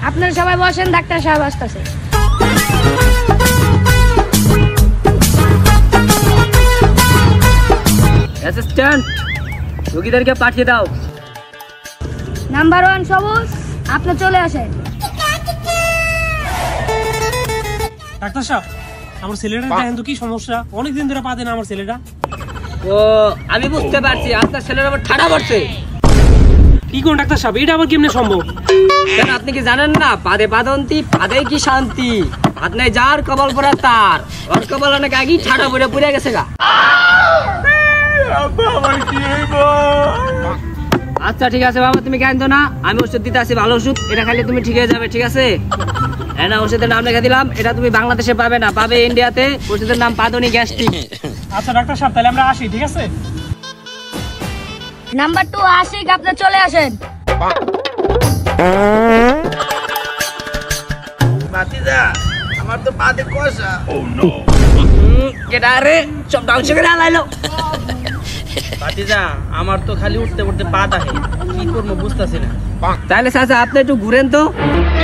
আপনারা সবাই বসেন, ডাক্তার সাহেব আসতেছে। অ্যাসিস্ট্যান্ট, রোগীদেরকে পাঠিয়ে দাও। নাম্বার 1 সবুজ, আপনি চলে আসেন। ডাক্তার সাহেব, আমার ছেলেটা দেখেন তো কি সমস্যা, অনেকদিন ধরে পা দেয় না আমার ছেলেটা। ও আমি বুঝতে পারছি, আপনার ছেলের আবার ঠাড়া পড়ছে। কি কোন ডাক্তার সাহেব, এটা আবার কেমনে সম্ভব? কেন আপনি কি জানেন না, পাদে পাদন্তি পাদে কি শান্তি। হাত নাই যার কবল পড়া তার, ওর কবল অনেক আগেই ঠাড়া পড়ে পুড়ে গেছে গা। আচ্ছা ঠিক আছে বাবা, তুমি কাঁদো না, আমি ওষুধ দিতে আসি, ভালো ওষুধ, এটা খাইলে তুমি ঠিক হয়ে যাবে। ঠিক আছে, হ্যাঁ না, ওষুধের নাম লিখে দিলাম। এটা তুমি বাংলাদেশে পাবে না, পাবে ইন্ডিয়াতে। ওষুধের নাম পাদনি গ্যাস্ট্রিক। আচ্ছা ডাক্তার সাহেব, তাহলে আমরা আসি। ঠিক আছে। নাম্বার 2 আশিক, আপনি চলে আসেন। ভাতিজা, আমার তো পাতে কষা। কেডা রে, সব ধ্বংস করে আলাইলো। ভাতিজা, আমার তো খালি উঠতে উঠতে পা দেখে, কি করবো বুঝতেছি না। তাহলে চাচা আপনি একটু ঘুরেন তো।